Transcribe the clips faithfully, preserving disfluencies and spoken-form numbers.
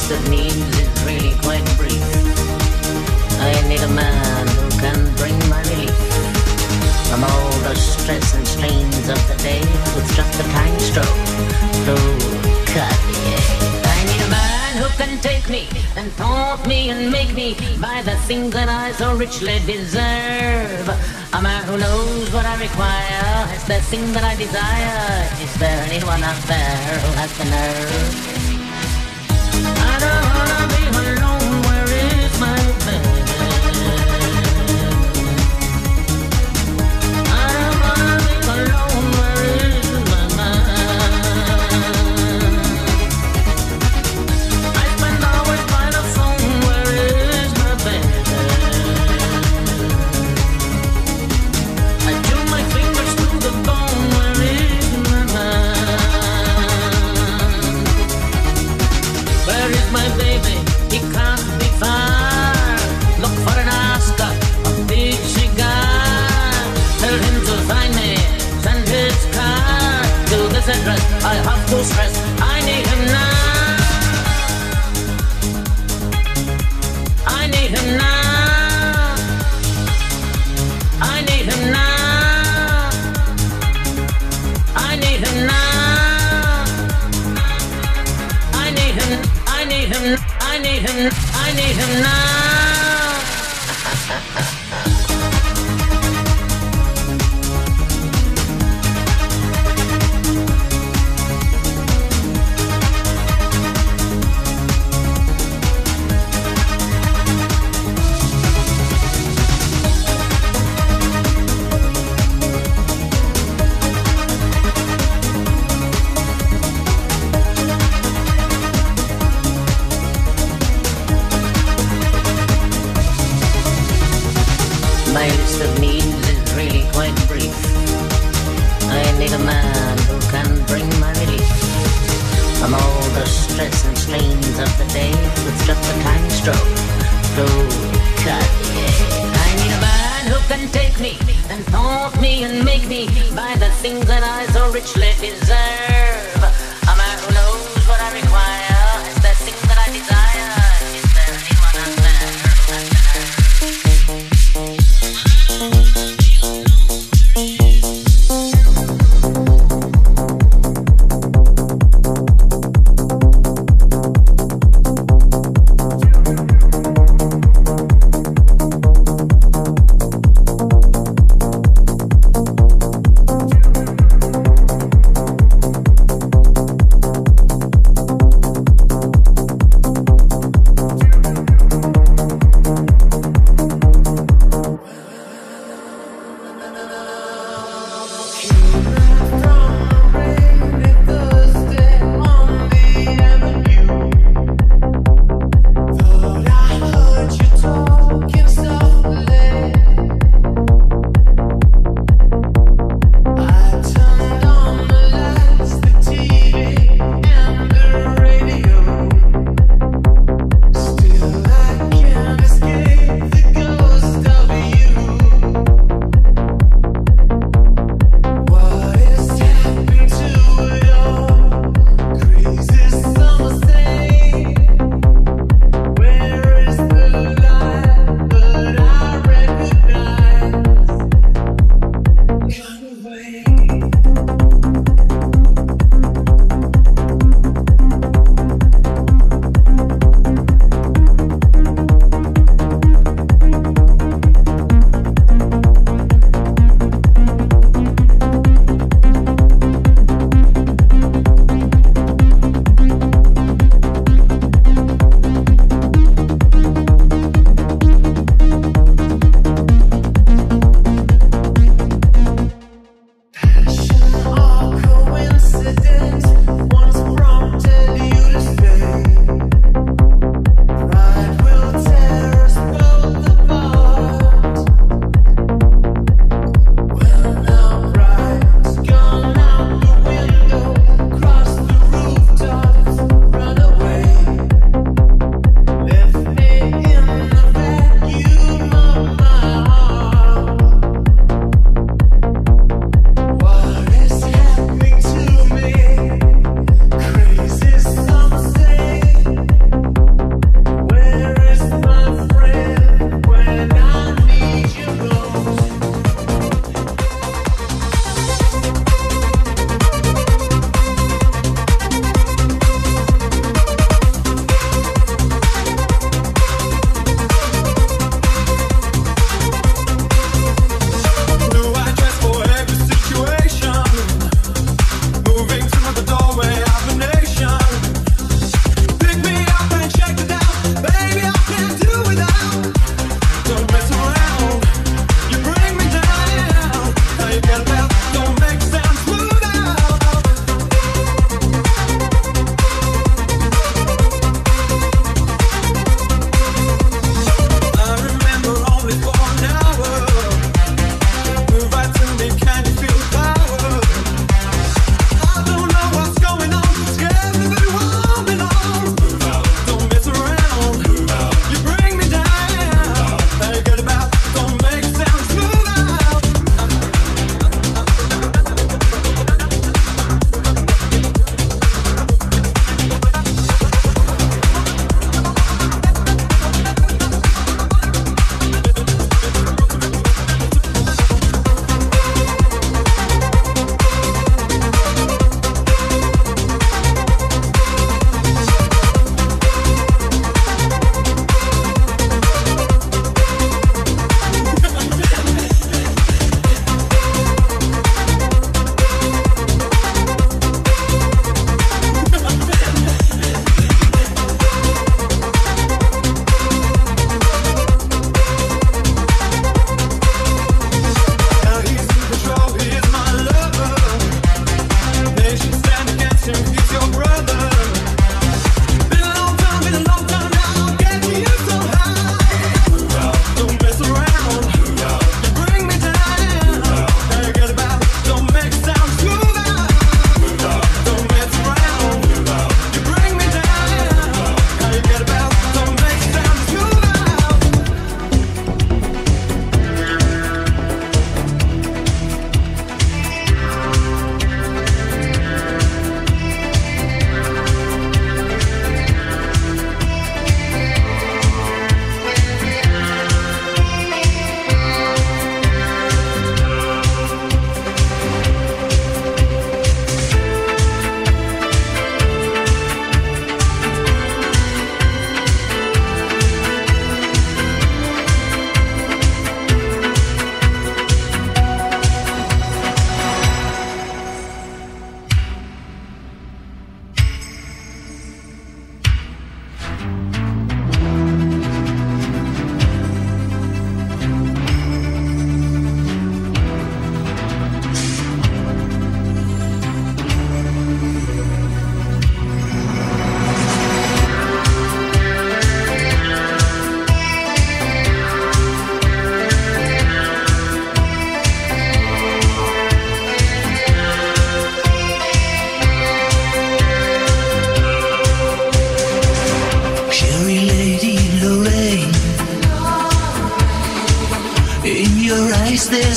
list of needs is really quite brief. I need a man who can bring my relief from all the stress and strains of the day with just a tiny stroke through Cartier. I need a man who can take me and taunt me and make me buy the things that I so richly deserve. A man who knows what I require, has the thing that I desire. Is there anyone out there who has the nerve? I don't wanna be alone, where is my bed? I don't wanna be alone, where is my mind? I spend hours by the phone, where is my bed? I do my fingers through the bone, where is my mind? Where is my baby? He can't be far. Look for an Oscar, a big cigar. Tell him to find me, send his car to this address. I have to stress, I need him now. I need him now. I need him now. I need him now. I need him. I need him. I need him. I need him now. My list of needs is really quite brief. I need a man who can bring my relief from all the stress and strains of the day with just a tiny stroke through Cartier. I need a man who can take me and taunt me and make me buy the things that I so richly deserve. A man who knows what I require, has the thing that I desire. Is there anyone out there who has the nerve?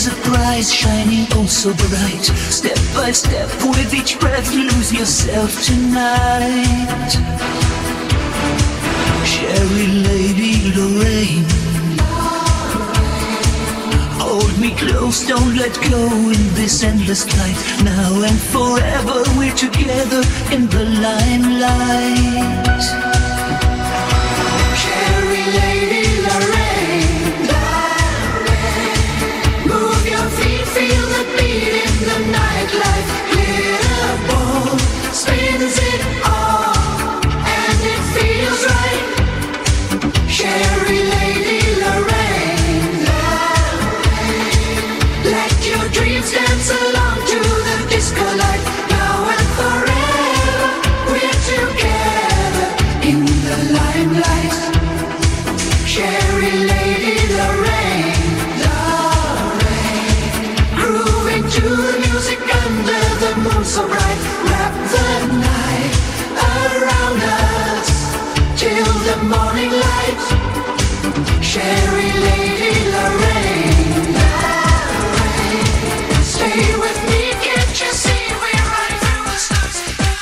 there's a prize shining oh so bright. Step by step, with each breath, lose yourself tonight. Sherry Lady Lorraine, hold me close, don't let go in this endless light. Now and forever we're together in the limelight. Cherry Lady Lorraine, move your feet, feel the beat in the nightlife. Glitter ball spins it all, and it feels right. Cherry Lady Lorraine, let your dreams dance along to the disco light. Now and forever we're together in the limelight. Cherry Lady Lorraine, Lorraine, grooving to the music under the moon so bright. Wrap the night around us till the morning light. Cherry Lady Lorraine, Lorraine, stay with me, can't you see we're right through the stars.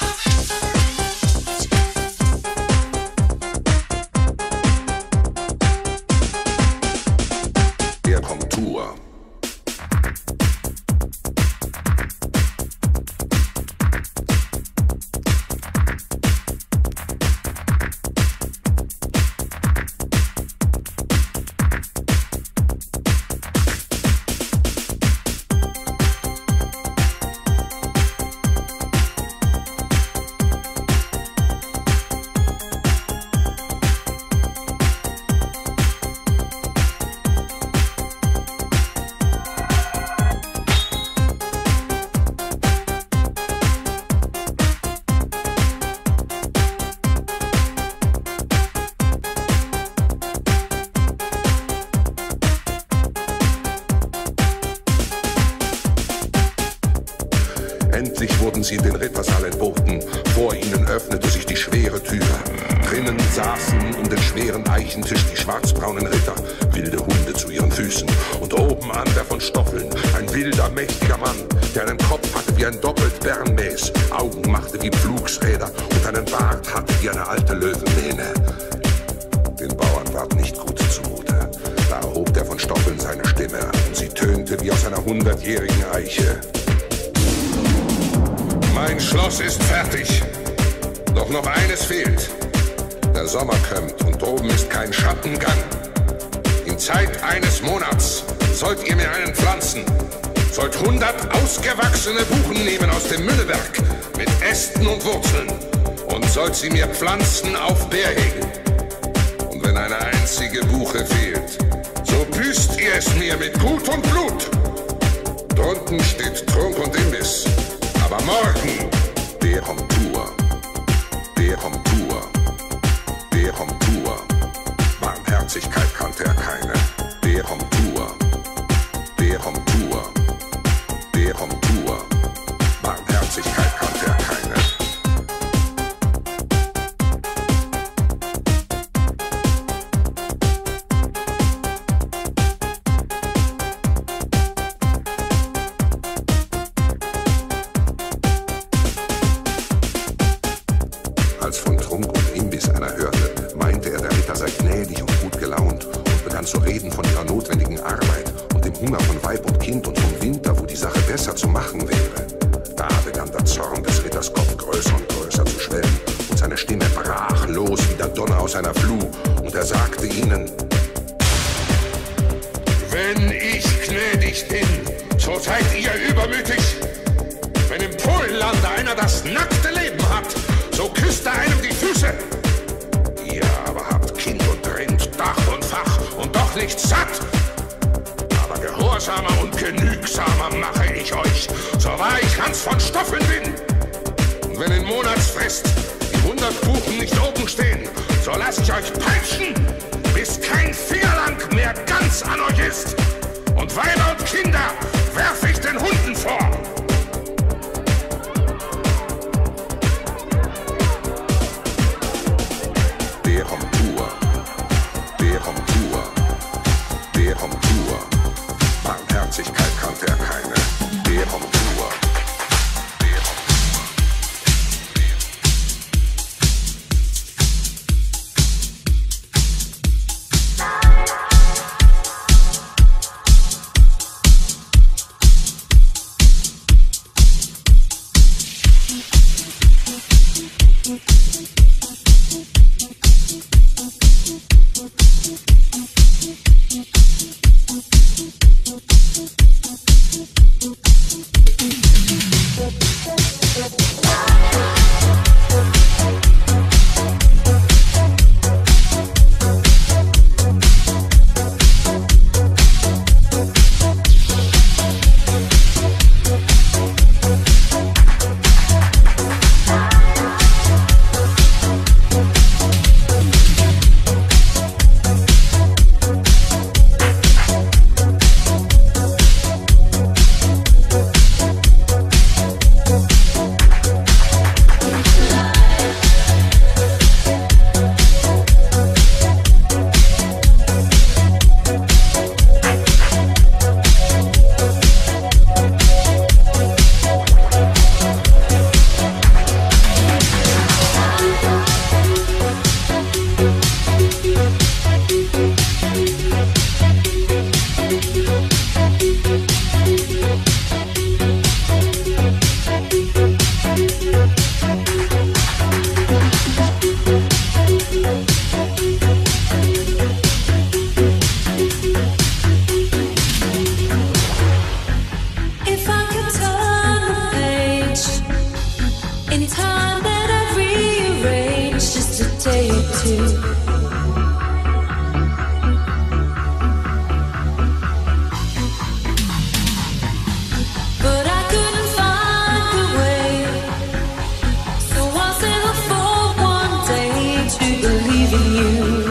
Der Komtur. Endlich wurden sie in den Rittersaal entboten. Vor ihnen öffnete sich die schwere Tür. Drinnen saßen um den schweren Eichentisch die schwarzbraunen Ritter, wilde Hunde zu ihren Füßen. Und oben an der von Stoffeln, ein wilder, mächtiger Mann, der einen Kopf hatte wie ein doppelt Bernmäß, Augen machte wie Pflugsräder und einen Bart hatte wie eine alte Löwenmähne. Den Bauern ward nicht gut zumute. Da erhob der von Stoffeln seine Stimme und sie tönte wie aus einer hundertjährigen Eiche. Mein Schloss ist fertig, doch noch eines fehlt. Der Sommer kömmt und droben ist kein Schattengang. In Zeit eines Monats sollt ihr mir einen pflanzen, sollt hundert ausgewachsene Buchen nehmen aus dem Müllewerk mit Ästen und Wurzeln und sollt sie mir pflanzen auf Bärhegen. Und wenn eine einzige Buche fehlt, so büßt ihr es mir mit Gut und Blut. Drunten steht Trunk und Imbiss. Aber morgen, der Komtur, der Komtur, der Komtur. Barmherzigkeit kannte er keine. Der Komtur, der Komtur, der Komtur. Barmherzigkeit kannte er keine. Als von Trunk und Imbiss einer hörte, meinte er, der Ritter sei gnädig und gut gelaunt und begann zu reden von ihrer notwendigen Arbeit und dem Hunger von Weib und Kind und vom Winter, wo die Sache besser zu machen wäre. Da begann der Zorn des Ritters Kopf größer und größer zu schwellen und seine Stimme brach los wie der Donner aus einer Fluh und er sagte ihnen: Wenn ich gnädig bin, so seid ihr übermütig. Wenn im Polenlande einer das nackte Leben hat, so küsst er einem die Füße. Ihr aber habt Kind und Rind, Dach und Fach und doch nicht satt. Aber gehorsamer und genügsamer mache ich euch, so wahr ich Hans von Stoffeln bin. Und wenn in Monatsfrist die hundert Buchen nicht oben stehen, so lass ich euch peitschen, bis kein Vierlang mehr ganz an euch ist. Und Weiber und Kinder werf ich den Hunden vor. Der Komtur, der Komtur, der Komtur. Barmherzigkeit say it too. But I couldn't find the way, so I settled for one day to believe in you.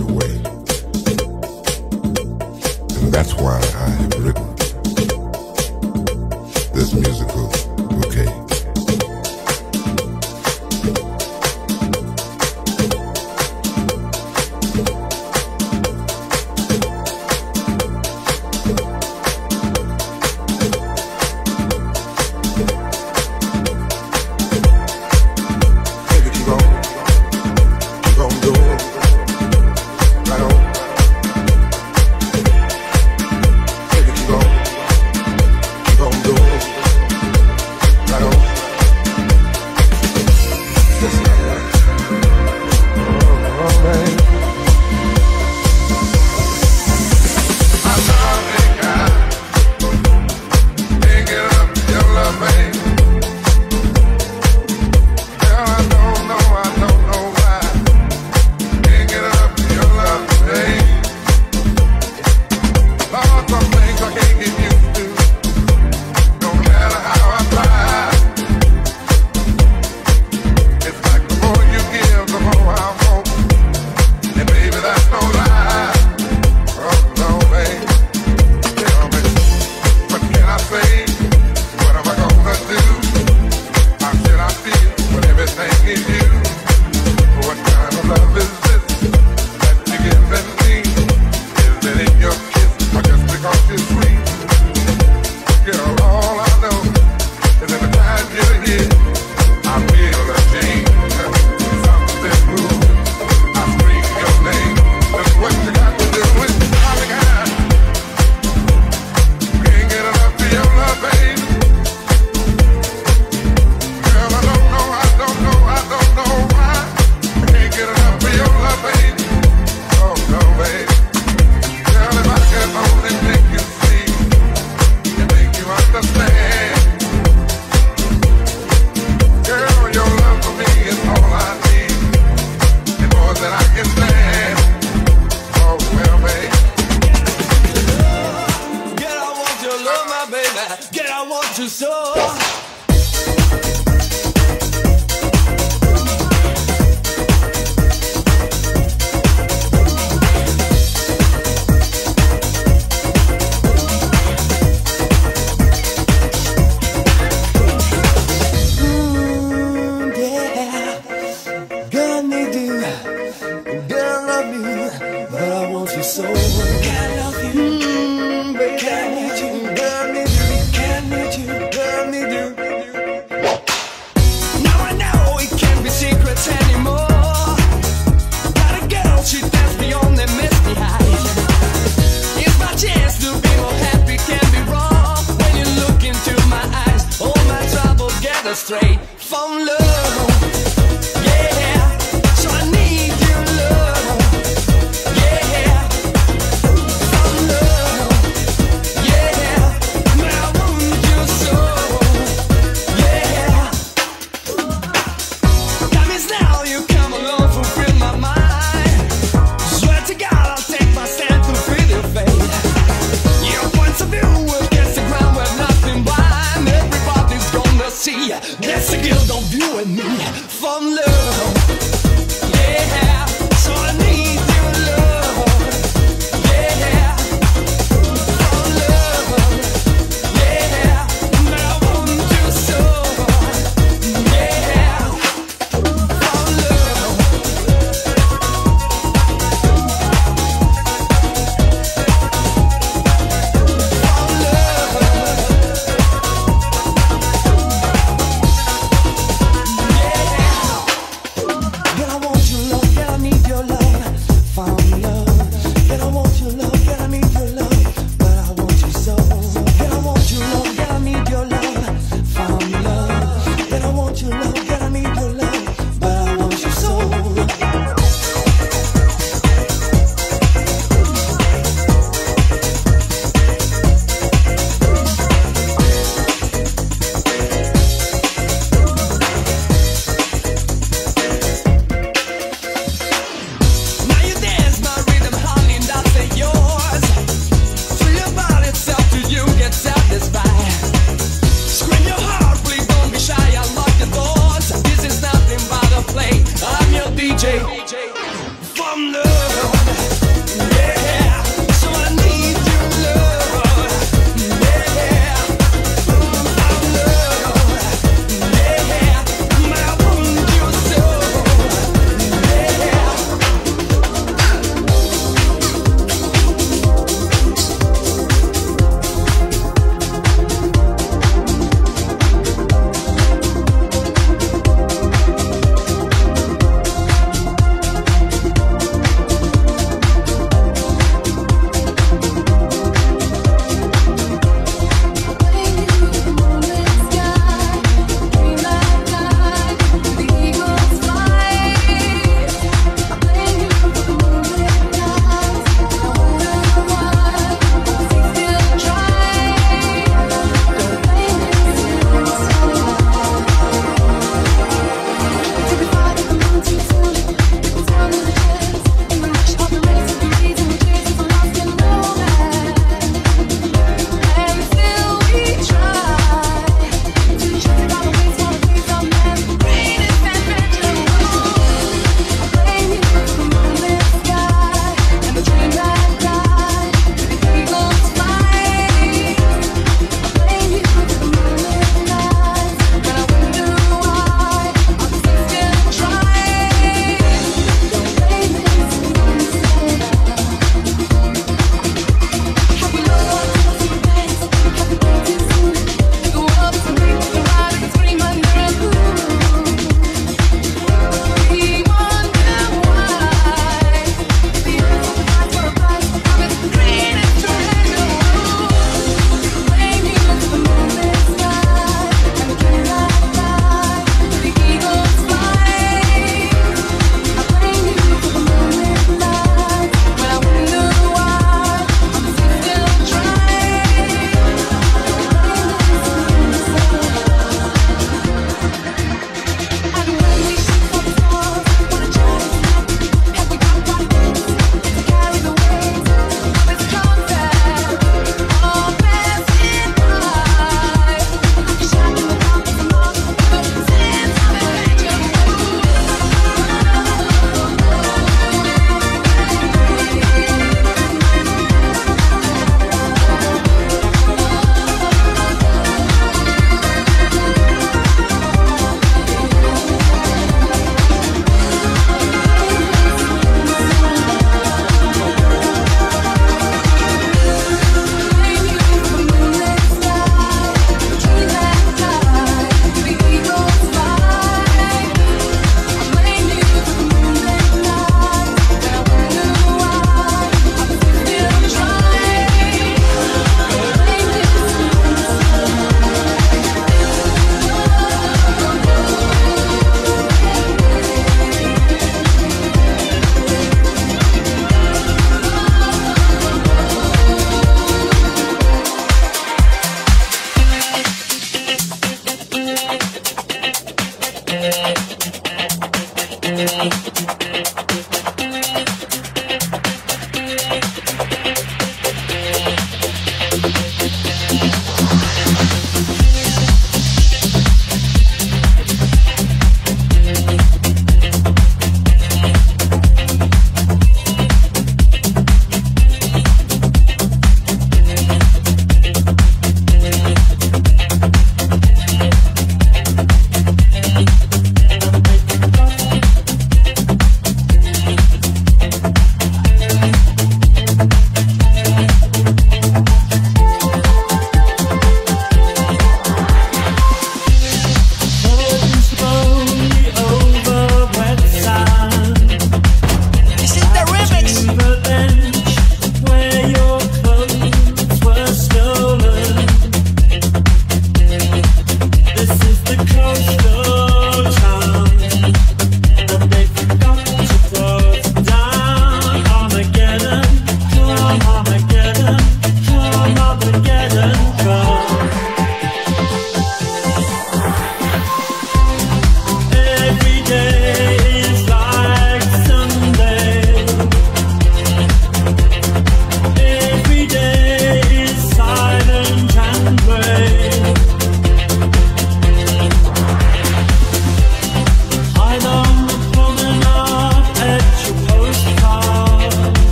your way. And that's why I have written this musical bouquet. So I need your love, yeah.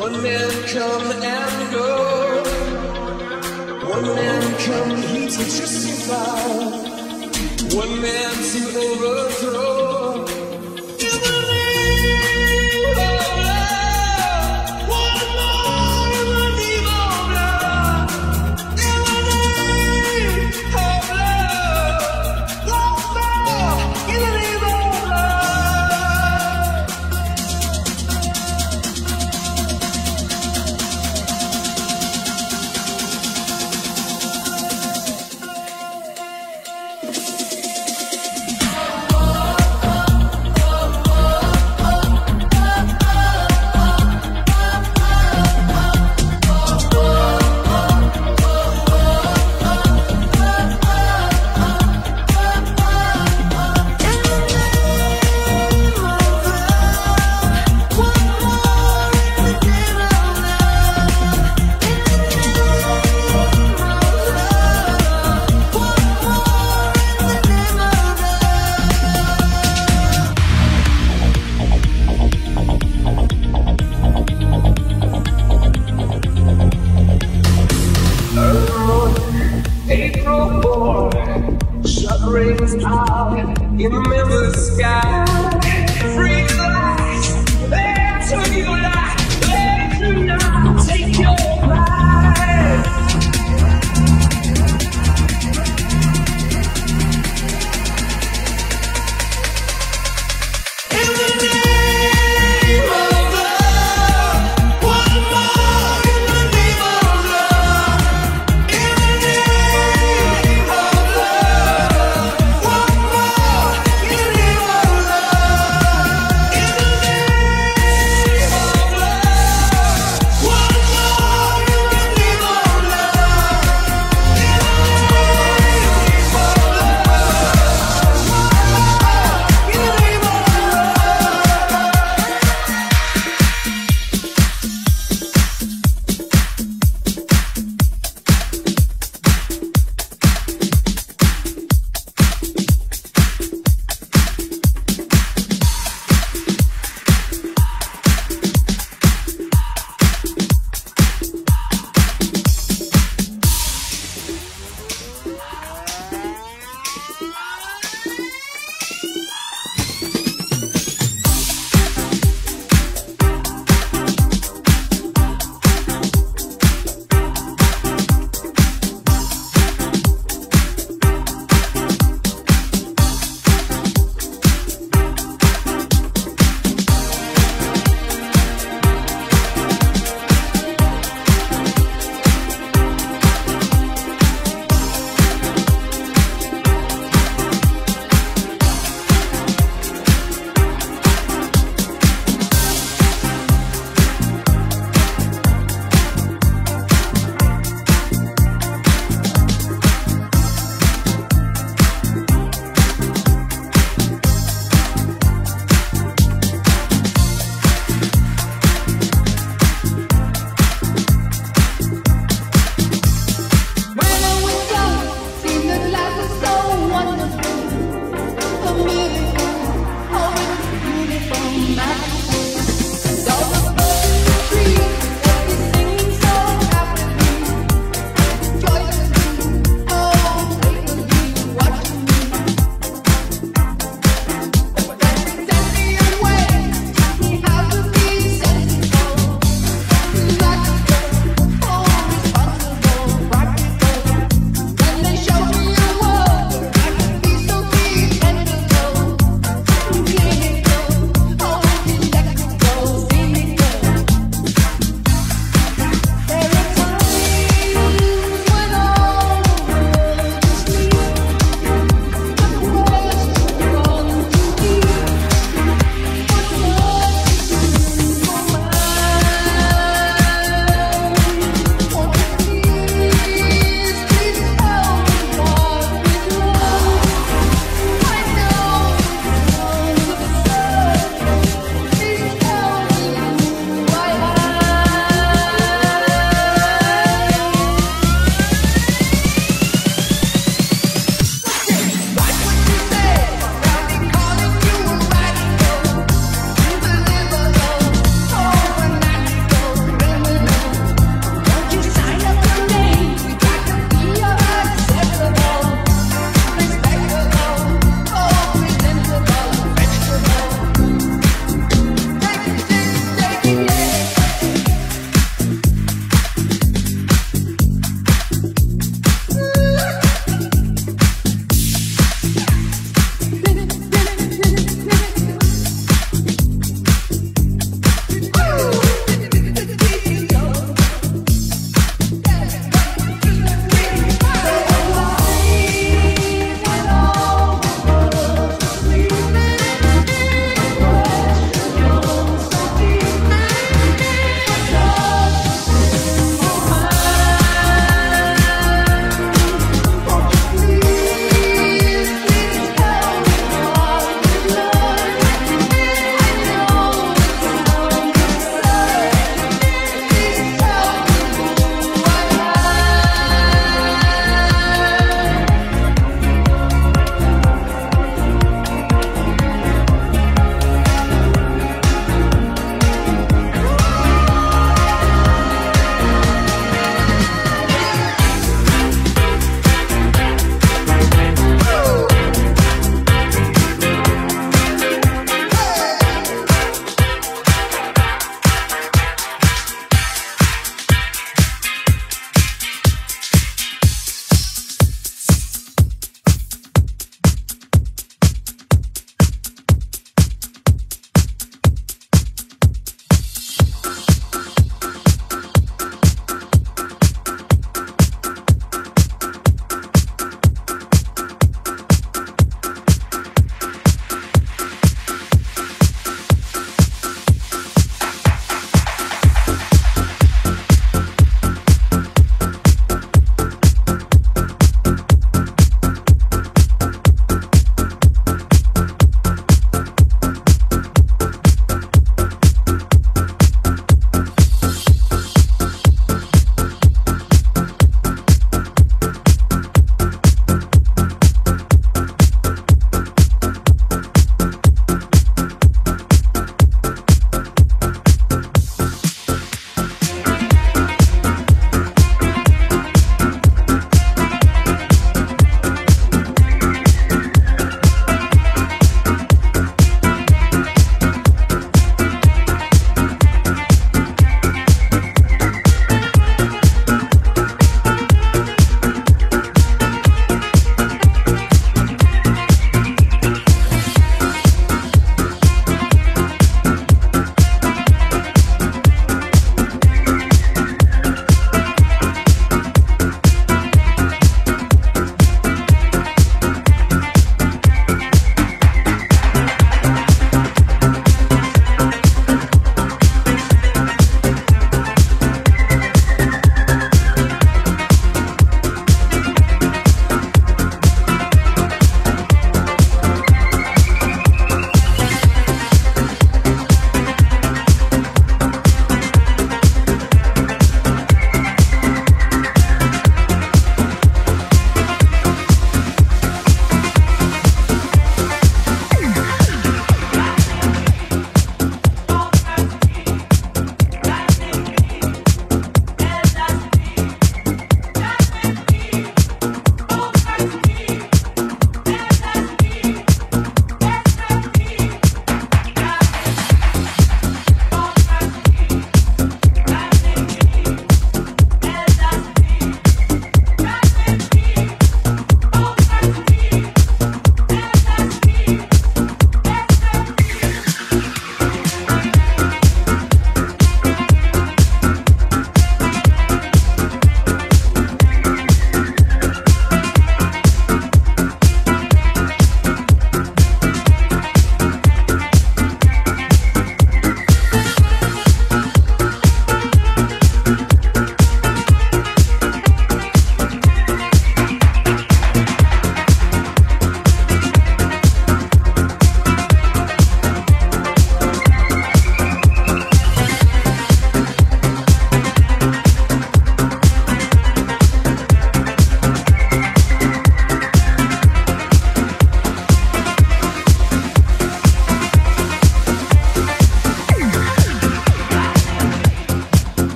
One man come and go. One man come here to justify. One man to overthrow. In the name of love. One more in the name of love. In the name of love. One more in the name of love. April fourth, shut rings out in the middle of the sky. Free the light, let you light, let you now take your life. In the name of love, one more in the name of love. In the name of love, one more in the name of love.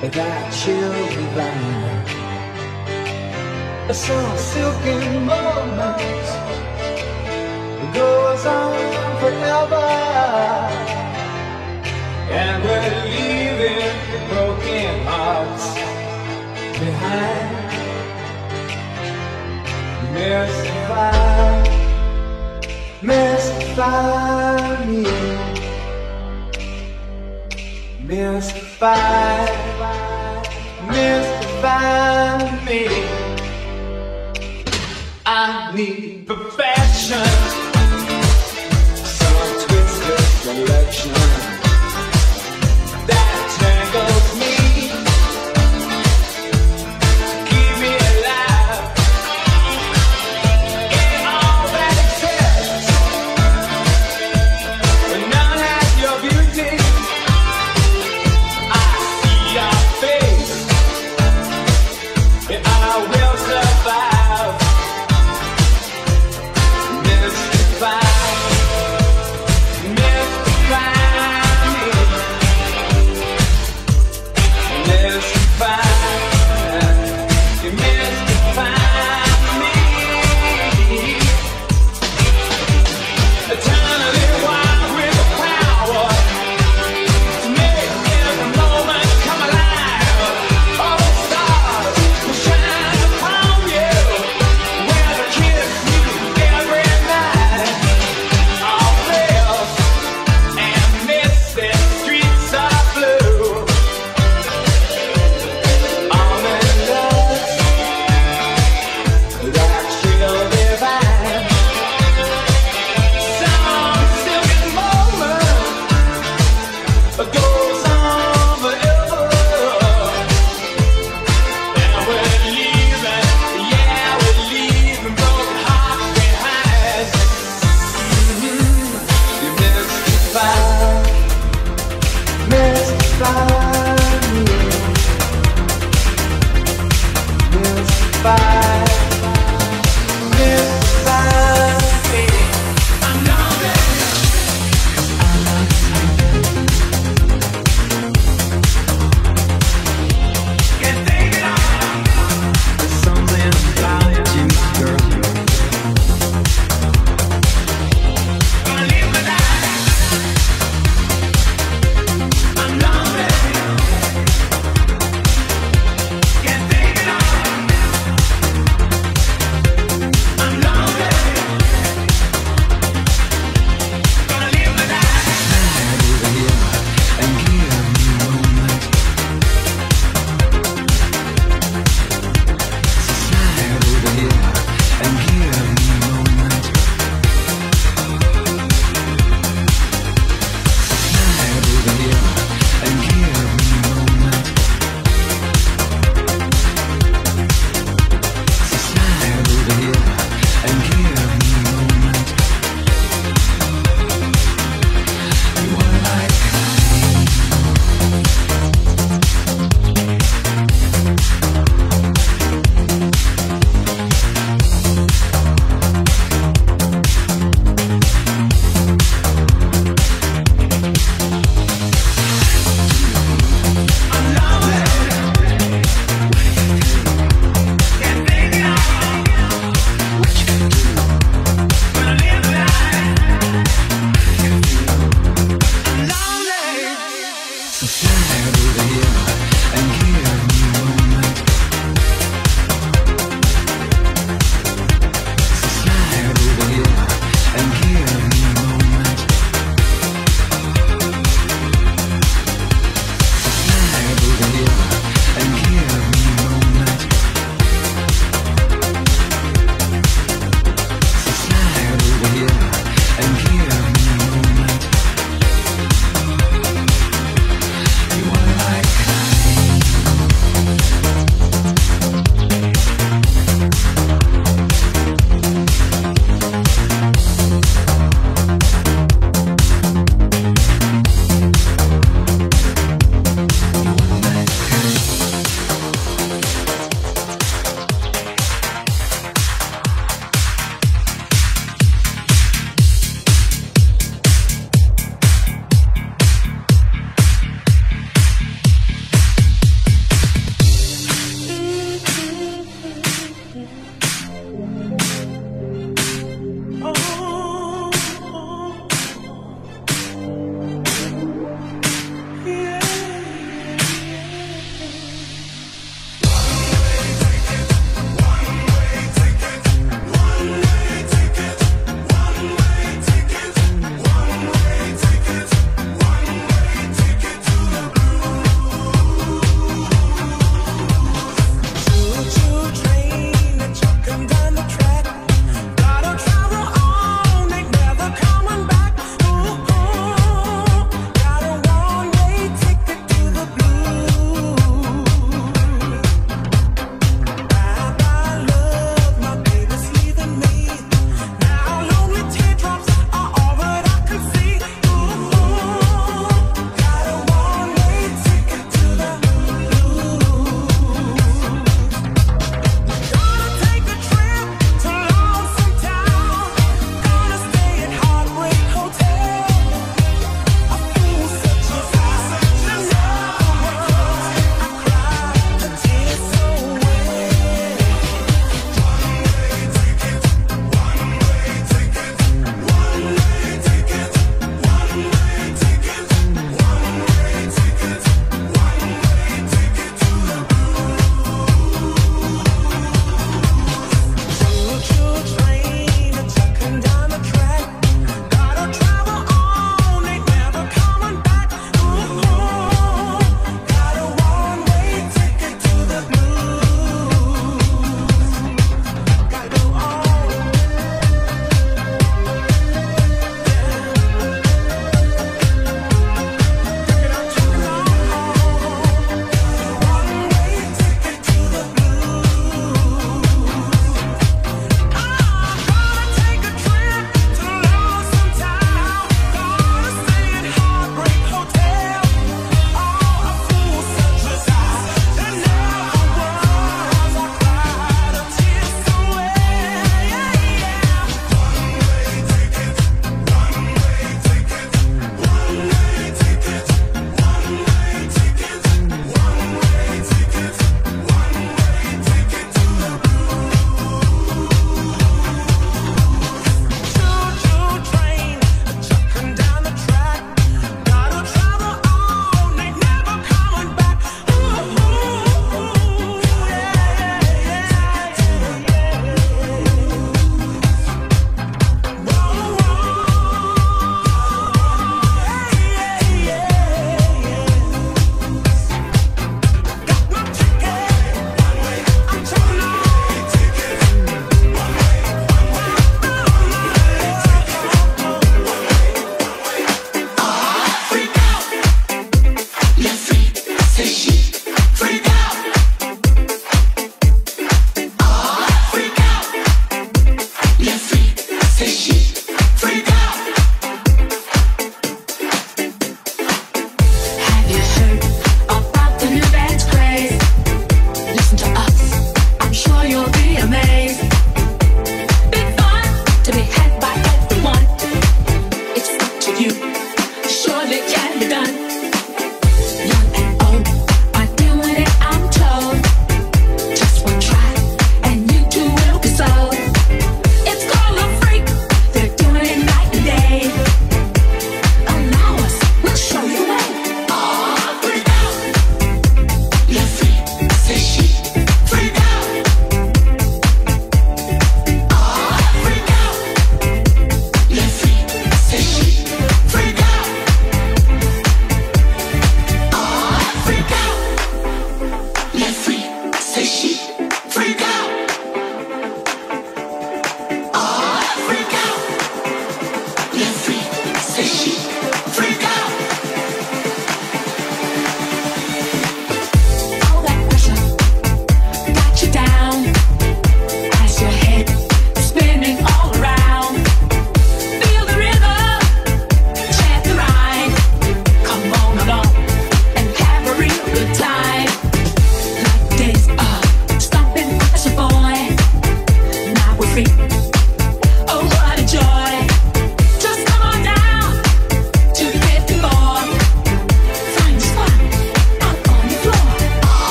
that chill divine. Some silken moment goes on forever, and we're leaving broken hearts behind. Mystify, mystify me, mystify, mystify me. I need perfection, some twisted selection that tangles me, keep me alive in all that exists. When none has your beauty, I see your face, and I will survive.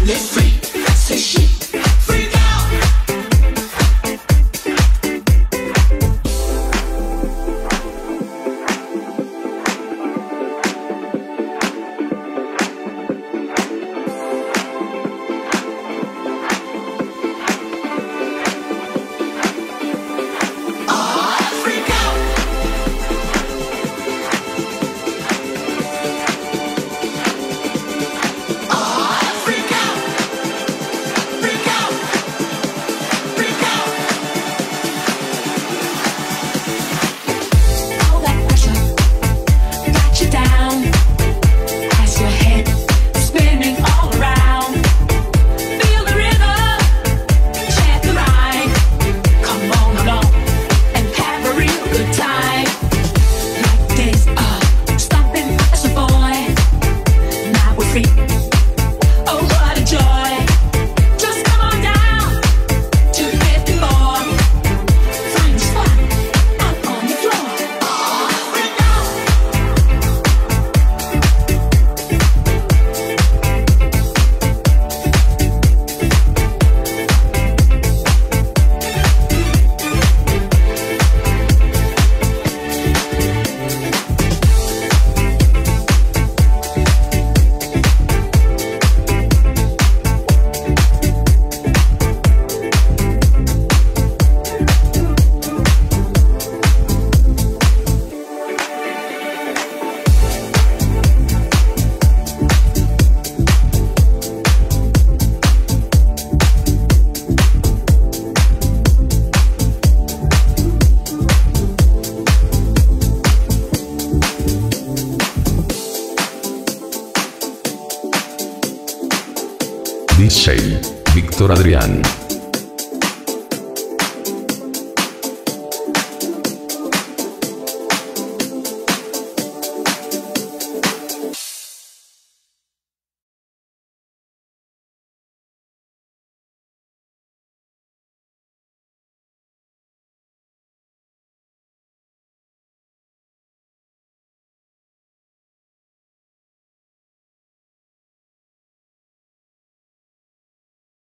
D J Víctor Adrián.